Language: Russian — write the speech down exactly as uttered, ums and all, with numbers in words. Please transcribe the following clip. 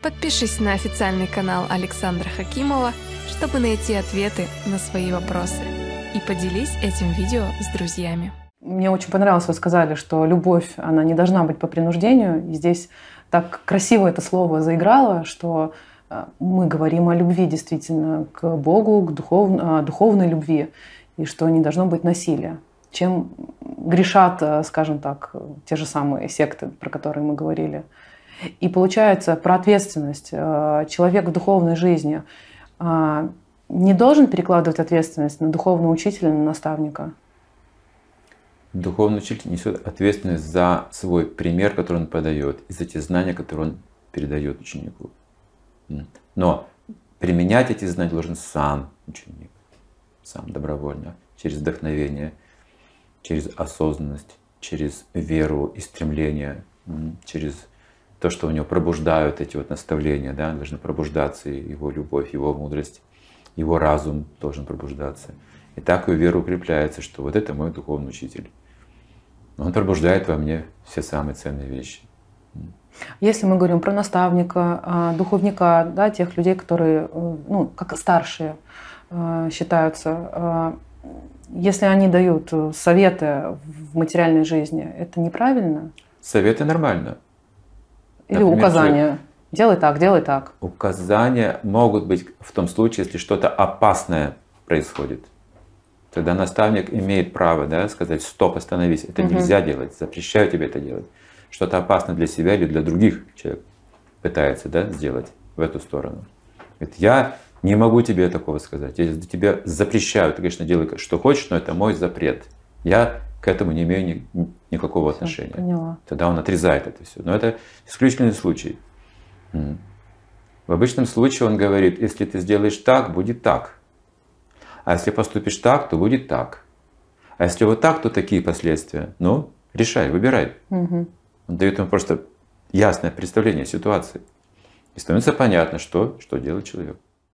Подпишись на официальный канал Александра Хакимова, чтобы найти ответы на свои вопросы. И поделись этим видео с друзьями. Мне очень понравилось, вы сказали, что любовь, она не должна быть по принуждению. И здесь так красиво это слово заиграло, что мы говорим о любви действительно к Богу, к духов... духовной любви, и что не должно быть насилия. Чем грешат, скажем так, те же самые секты, про которые мы говорили. И получается, про ответственность. Человек в духовной жизни не должен перекладывать ответственность на духовного учителя, на наставника. Духовный учитель несет ответственность за свой пример, который он подает, и за те знания, которые он передает ученику. Но применять эти знания должен сам ученик, сам добровольно, через вдохновение, через осознанность, через веру и стремление, через то, что у него пробуждают эти вот наставления, да, должны пробуждаться его любовь, его мудрость, его разум должен пробуждаться. И так его вера укрепляется, что вот это мой духовный учитель. Он пробуждает во мне все самые ценные вещи. Если мы говорим про наставника, духовника, да, тех людей, которые, ну, как старшие считаются, если они дают советы в материальной жизни, это неправильно? Советы нормально. Или Например, указания? человек... Делай так, делай так. Указания могут быть в том случае, если что-то опасное происходит. Тогда наставник имеет право, да, сказать: стоп, остановись, это угу. нельзя делать, запрещаю тебе это делать. Что-то опасно для себя или для других человек пытается, да, сделать в эту сторону. Говорит: я не могу тебе такого сказать, я тебе запрещаю, ты, конечно, делай, что хочешь, но это мой запрет. Я к этому не имею ни, никакого все, отношения. Поняла. Тогда он отрезает это все. Но это исключительный случай. В обычном случае он говорит: если ты сделаешь так, будет так. А если поступишь так, то будет так. А если вот так, то такие последствия. Ну, решай, выбирай. Угу. Он дает ему просто ясное представление ситуации. И становится понятно, что, что делает человек.